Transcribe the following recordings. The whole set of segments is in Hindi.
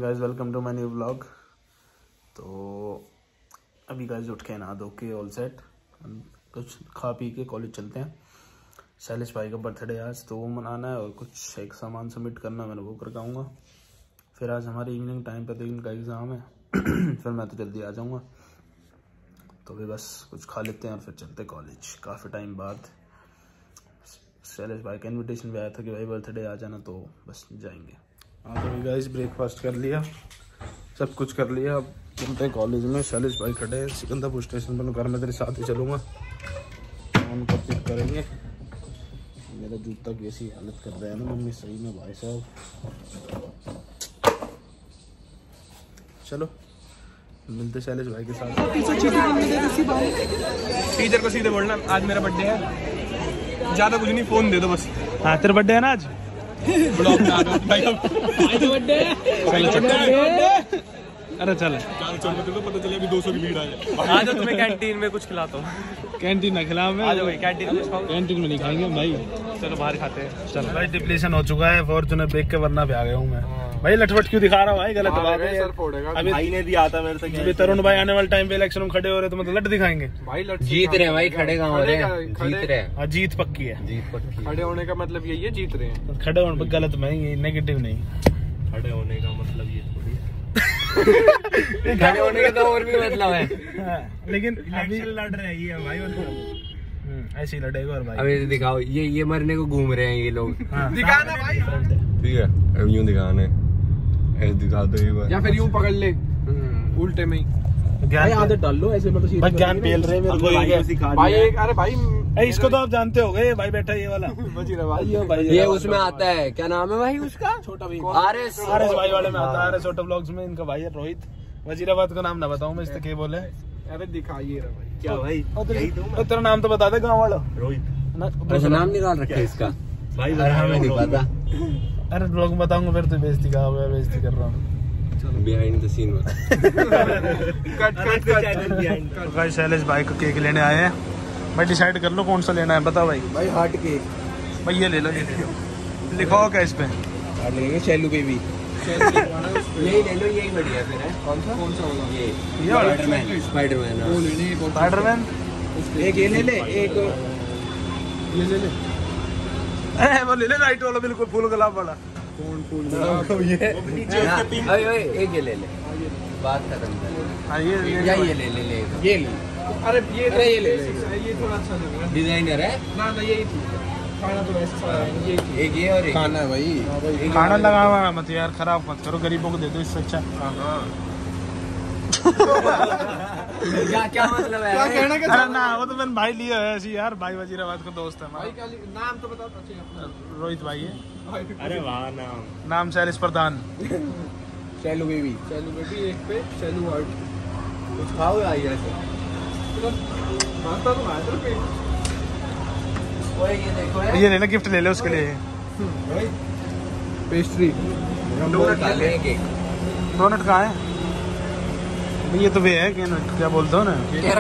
Guys, welcome to my new vlog. तो अभी गाइस उठ के नहा धो के ऑल सेट, कुछ खा पी के कॉलेज चलते हैं। शैलेश भाई का बर्थडे आज, तो वो मनाना है और कुछ एक सामान सबमिट करना, मैंने वो करके आऊँगा। फिर आज हमारे इवनिंग टाइम पे 3 का एग्ज़ाम है फिर मैं तो जल्दी आ जाऊँगा। तो भी बस कुछ खा लेते हैं और फिर चलते कॉलेज। काफ़ी टाइम बाद शैलेश भाई का इन्विटेशन भी आया था कि भाई बर्थडे आ जाना, तो बस जाएंगे। हाँ तो गाइस ब्रेकफास्ट कर लिया, सब कुछ कर लिया। अब चलते हैं कॉलेज में। शैलेश भाई खड़े हैं सिकंदरपुर स्टेशन पर, घर में तेरे साथ ही चलूँगा, उनको पिक करेंगे। मेरा जूता की ऐसी हालत कर रहा है ना मम्मी, सही में भाई साहब। चलो मिलते शैलेश भाई के साथ। टीचर को सीधे बोलना आज मेरा बर्थडे है, ज्यादा कुछ नहीं, फोन दे दो बस। हाँ तेरा बर्थडे है ना आज? ब्लॉग में आ गया भाई, अरे चल तो पता चले अभी 200 की भीड़ आ जाए। आज तुम्हें कैंटीन में कुछ खिलाता हूँ। कैंटीन ना खिलाओ, मैं आज भाई कैंटीन में नहीं खाएंगे भाई। चलो बाहर खाते हैं। चलो भाई, डिप्लेशन हो चुका है फॉर्च्यूनर देख के, वरना भी आ गया हूँ मैं भाई। लटवट क्यों दिखा रहा हूँ भाई, गलत बात है। अभी भाई ने दिया था मेरे से, तरुण भाई आने वाले टाइम पे इलेक्शन में खड़े हो रहे तो मतलब लट दिखाएंगे भाई। जीत रहे भाई, खड़े कहाँ हो रहे हैं, जीत रहे हैं। हाँ जीत पक्की है, जीत पक्की। खड़े होने का मतलब यही है जीत रहे हैं। खड़े होने पर गलत में ये नेगेटिव नहीं, खड़े होने का मतलब ये थोड़ी है। खड़े होने का तो और भी मतलब है। लेकिन अभी लड़ रहे हैं ये भाई, ऐसे ही लड़ेगा। और भाई अभी दिखाओ, ये मरने को घूम रहे हैं ये लोग। दिखाना भाई, ठीक है अब यूं दिखाने, ऐसे दिखा दो एक बार, या फिर यूं पकड़ ले उल्टे में ही। भाई आदत डाल लो ऐसे, मतलब भाई ज्ञान पेल रहे हैं मेरे को भाई। अरे भाई इसको तो आप जानते हो गए भाई, बैठा ये वाला ये उसमें आता है, क्या नाम है भाई उसका? छोटा भाई, आरएस भाई वाले में आता है। आरएस छोटा ब्लॉग्स में इनका भाई है रोहित। वजीराबाद का नाम ना बताऊं मैं, इससे क्या बोले। अरे दिखाइए रहा भाई, क्या भाई तो तेरा नाम तो बता दे गाँव वाला। रोहित। अच्छा नाम निकाल रखा है इसका भाई, हमें नहीं पता। अरे ब्लॉग में बताऊंगा फिर तो बेइज्जती का होगा, बेइज्जती कर रहा हूँ। बिहाइंड द सीन तो भाई शैलेश भाई को केक लेने आए हैं भाई। डिसाइड कर लो कौन सा लेना है, बताओ भाई। भाई हार्ट केक भाई ये ले लो, ये ले लो। लिखाओ क्या इस पे? हार्ट लेंगे, शैलू बेबी। यही ले लो, यही बढ़िया फिर है। कौन सा होगा ये? स्पाइडरमैन। स्पाइडरमैन एक ये ले ले, एक ये ले ले। वो ले ले राइट वाला, बिल्कुल फूल गुलाब वाला। कौन फूल ये एक ये ले ले, बात खत्म कर। हाँ ये ये ले ले। अरे ये ले ये थोड़ा अच्छा लग रहा है, डिजाइनर है ना यही खाना तो वैसा है। ये एक ये और एक खाना है भाई। खाना लगा हुआ मत यार, खराब मत करो, गरीबों को दे दो इससे अच्छा। क्या मतलब है? क्या कहना क्या? अरे ना वो तो मैंने भाई लिया है ऐसी यार, भाई वजीराबाद का दोस्त है भाई हमारा। नाम तो बताओ अपना। रोहित भाई है। अरे वाह, नाम शैलेश प्रधान। शैलू बेबी एक पे शैलू हार्ट। कुछ खाओ आई ऐसे। माता तो माता पे। ओए ये देखो ये ले ले, गिफ्ट ले ले उसके लिए। पेस्ट्री डोनट डाले एक एक। डोनट कहाँ है? ये तो वे है क्या बोलते हो ना,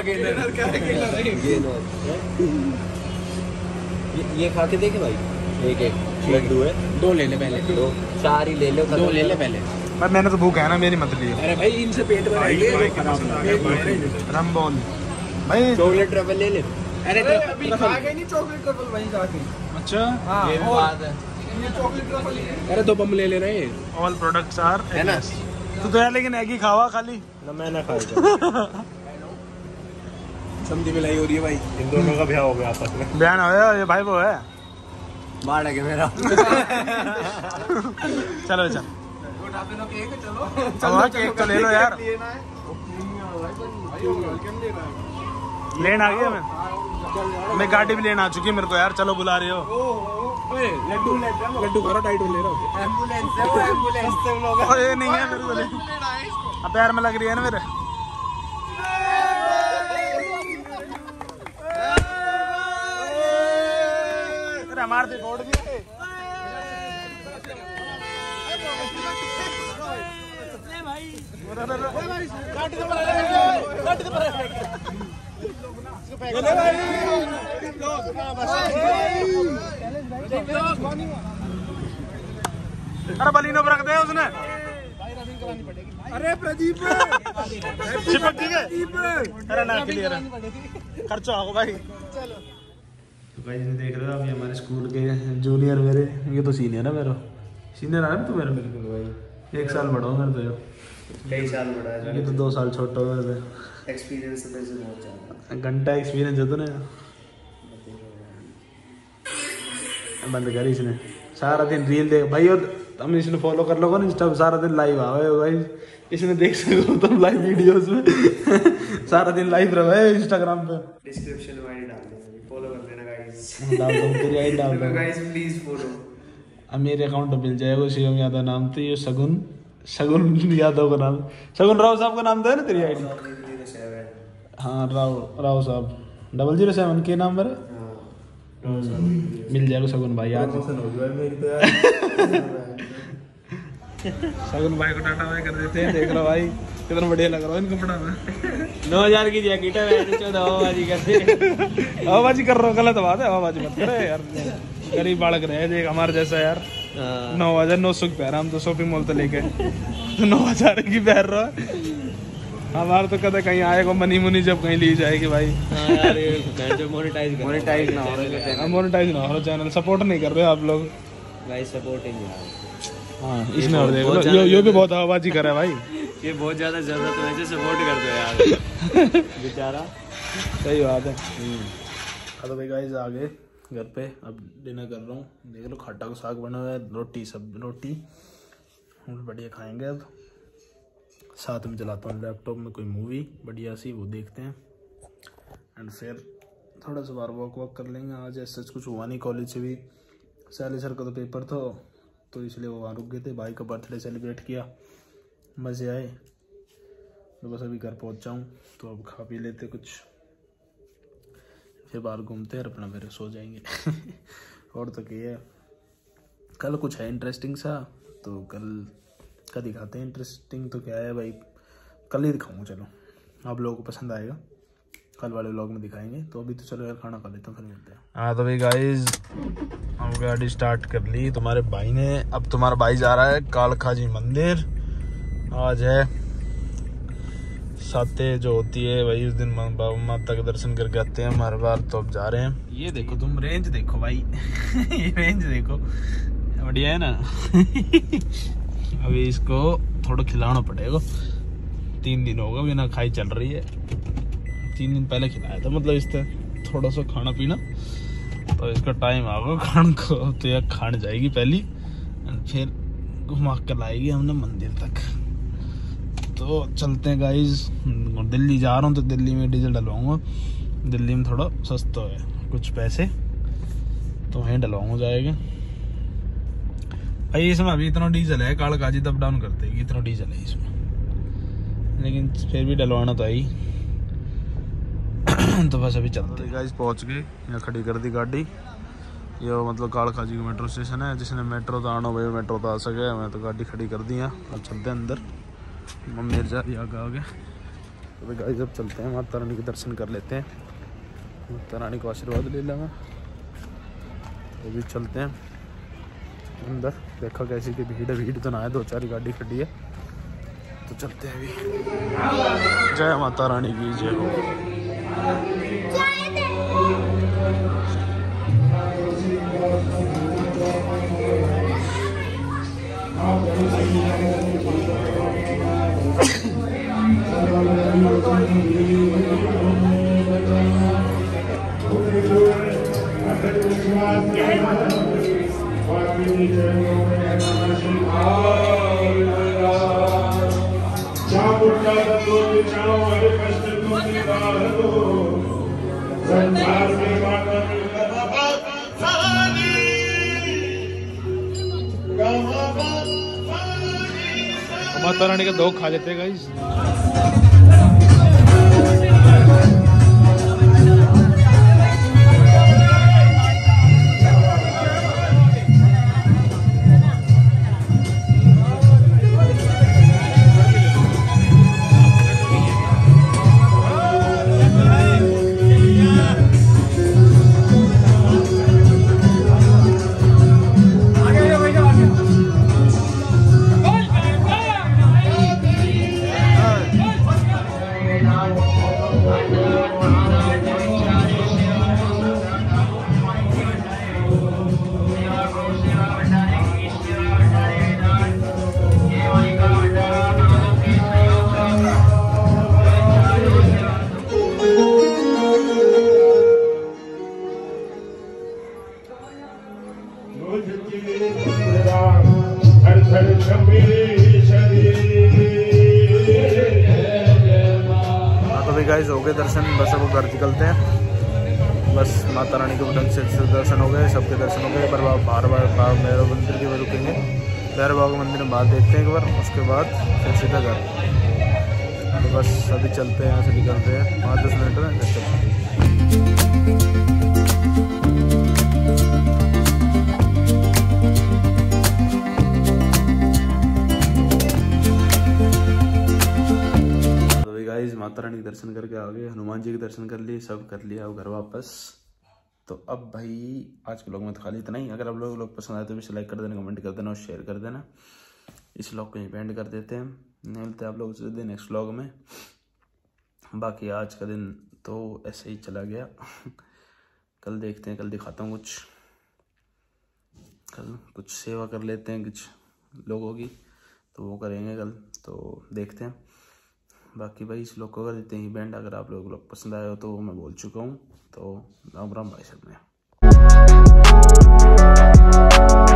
ये खा के देखे भाई, एक एक लड्डू है। 2 ले ले पहले, 2 4 ही ले लो, 2 ले ले पहले। भाई मैंने तो भूख है ना, मेरी मत लियो। अरे भाई इनसे पेट भरेंगे। रमबोल भाई, चॉकलेट ट्रफल ले ले। अरे अभी खा गए नहीं चॉकलेट ट्रफल वहीं जाके। अच्छा ये बात है। ये चॉकलेट ट्रफल। अरे 2 बम ले ले रहे, ऑल प्रोडक्ट्स आर है ना? तो यार लेकिन एग ही खावा खाली ना, मैं ना खाएगा। समझी मिलाई हो रही है भाई, इन दोनों का ब्याह हो गया आपस में। बयान हो ये भाई वो है। मार है मेरा। चलो चल उठाते ना केक, चलो चलो केक तो ले लो यार। लेन आ गया मैं गाड़ी भी लेना आ चुकी है मेरे को यार। चलो बुला रही हो। लड्डू करो टाइट ले रहा हूँ। एम्बुलेंस है वो, एम्बुलेंस से लोग। ये नहीं है मेरे को, अब पैर में लग रही है ना मेरे। हमारे पे फोड़ दिए। अरे बलिनो पर रख दे उसने। अरे प्रदीप चिपक ठीक है। अरे ना क्लियर खर्चा होगा भाई। चलो तो भाई देख रहे हो अभी हमारे स्कूल के जूनियर मेरे, ये तो सीनियर है मेरा, सीनियर है ना तू मेरा भाई, 1 साल बड़ा हो मेरे तो, कई साल बड़ा है, ये तो 2 साल छोटा हो मेरे से। एक्सपीरियंस से बहुत ज़्यादा, घंटा एक्सपीरियंस है तो ना। बंद करी इसने सारा दिन रील देख भाई, और हम इसने फॉलो कर लोगे ना इंस्टा, सारा दिन लाइव आवे भाई, इसमें देख सको तुम लाइव वीडियोस में सारा दिन लाइव रहे इंस्टाग्राम पे। डिस्क्रिप्शन में आईडी डाल देंगे, फॉलो कर देना गाइस। डाल दो तेरी आईडी डाल दो गाइस प्लीज फॉलो। अब मेरे अकाउंट मिल जाएगा, शिवम यादव नाम तो, ये शगुन यादव का नाम, शगुन राव साहब का नाम था ना तेरी आईडी। हाँ राव साहब 007 के नंबर है, मिल जाएगा शगुन भाई आज। शगुन भाई को टाटा भाई कर देते हैं। देख लो भाई कितना बढ़िया लग रहा है इन कपड़ा में। 9000 की जैकेट है, 14 हवाबाजी करते। हवाबाजी कर रहा हूँ, गलत बात है, हवाबाजी मत करे यार, गरीब बालक रहे देख हमारे जैसा यार। 9,900 पहन हम तो शॉपिंग मॉल तो लेके, तो 9,000 की पहन रहा है। हमारा तो कदे कहीं आएगा मनी मुनी जब कहीं ली जाएगी भाई। मोनेटाइज ना हो रहा चैनल, सपोर्ट नहीं कर रहे आप लोग भाई, सपोर्टिंग। हाँ इसमें और देखो यो भी बहुत हवाबाजी कर रहा है भाई, ये बहुत ज्यादा जरूरत है, वैसे सपोर्ट कर दो यार बेचारा। सही बात है। तो भाई गाइस आ गए घर पे, अब डिनर कर रहा हूँ। देख लो खट्टा का साग बना हुआ है, रोटी हम बढ़िया खाएंगे। अब साथ में चलाता हूँ लैपटॉप में कोई मूवी बढ़िया सी, वो देखते हैं एंड फिर थोड़ा सा बार वॉक कर लेंगे। आज ऐसा कुछ हुआ नहीं, कॉलेज से भी सैली सर का तो पेपर था तो इसलिए वो वहाँ रुक गए थे। भाई का बर्थडे सेलिब्रेट किया, मज़े आए। तो बस अभी घर पहुँच जाऊँ तो अब खा पी लेते कुछ, फिर बाहर घूमते हैं अपना, फिर सो जाएंगे। और तो क्या है, कल कुछ है इंटरेस्टिंग सा, तो कल का दिखाते हैं। इंटरेस्टिंग तो क्या है भाई, कल ही दिखाऊंगा, चलो आप लोगों को पसंद आएगा, कल वाले व्लॉग में दिखाएंगे। तो अभी तो चलो यार खाना खा लेता हूँ, फिर मिलते हैं। हाँ तो भाई गाइस हम गाड़ी स्टार्ट कर ली तुम्हारे भाई ने। अब तुम्हारा भाई जा रहा है कालखाजी मंदिर। आज है साते जो होती है भाई, उस दिन बाबा माता के दर्शन करके आते हैं हम हर बार, तो अब जा रहे हैं। ये देखो तुम रेंज देखो भाई ये रेंज देखो, बढ़िया है ना। अभी इसको थोड़ा खिलाना पड़ेगा, 3 दिन होगा बिना खाई चल रही है। 3 दिन पहले खिलाया था, मतलब इससे थोड़ा सा खाना पीना, तो इसका टाइम आगा खाने को, तो यह खाने जाएगी पहली, फिर घुमा कर लाएगी हमने मंदिर तक। तो चलते हैं गाइज। दिल्ली जा रहा हूँ तो दिल्ली में डीजल डलवाऊंगा, दिल्ली में थोड़ा सस्ता है कुछ पैसे, तो वहीं डलवाऊंगा जाएगा भाई। इसमें अभी इतना डीजल है, कालकाजी तब डाउन करते हैं, इतना डीजल है इसमें, लेकिन फिर भी डलवाना तो आई। तो बस अभी चलते हैं गाइस। पहुंच गए, यहाँ खड़ी कर दी गाड़ी। ये मतलब कालकाजी का मेट्रो स्टेशन है, जिसने मेट्रो तो आना भाई मेट्रो तो आ सके, मैं तो गाड़ी खड़ी कर दी यहाँ। अब चलते हैं अंदर, मम्मी जा रही आगे। तो भाई गाइस अब चलते हैं, माता रानी के दर्शन कर लेते हैं, माता रानी को आशीर्वाद ले लेंगे। तो भी चलते हैं अंदर, देखा कैसी की भीड़ तो ना है, 2-4 गाड़ी खड़ी है, तो चलते हैं अभी। जय माता रानी की जय हो। माता रानी का दो खा लेते गाइस। तो भाई गाइस हो गए दर्शन, बस अब घर निकलते हैं। बस माता रानी के ढंग से दर्शन हो गए, सबके दर्शन हो गए। पर बार बार भैरव मंदिर के में रुकेंगे, भैरव बाबा के मंदिर में बाहर देखते हैं एक बार, उसके बाद फिर सीधा घर। तो बस अभी चलते हैं, यहाँ से निकलते हैं 5-10 मिनट में चलते हैं। माता रानी के दर्शन करके आ गए, हनुमान जी के दर्शन कर लिए, सब कर लिया, अब घर वापस। तो अब भाई आज के व्लॉग में तो खाली इतना ही। अगर आप लोग पसंद आए तो भी लाइक कर देना, कमेंट कर देना और शेयर कर देना। इस व्लॉग को यहीं पे एंड कर देते हैं, मिलते हैं आप लोगों से नेक्स्ट व्लॉग में। बाकी आज का दिन तो ऐसे ही चला गया। कल देखते हैं, कल दिखाता हूँ कुछ, कल कुछ सेवा कर लेते हैं कुछ लोगों की, तो वो करेंगे कल, तो देखते हैं। बाकी भाई इस लोग को कर देते हैं बैंड। अगर आप लोग पसंद आए हो तो मैं बोल चुका हूँ, तो राम राम भाई सब ने।